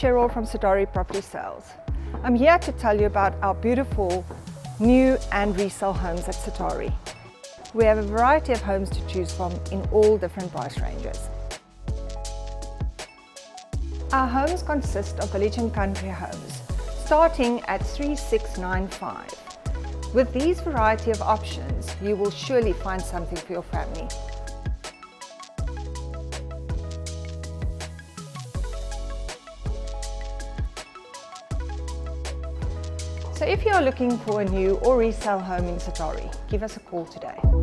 Cheryl from Sitari Property Sales. I'm here to tell you about our beautiful new and resale homes at Sitari. We have a variety of homes to choose from in all different price ranges. Our homes consist of village and country homes, starting at 3,695. With these variety of options, you will surely find something for your family. So if you are looking for a new or resale home in Sitari, give us a call today.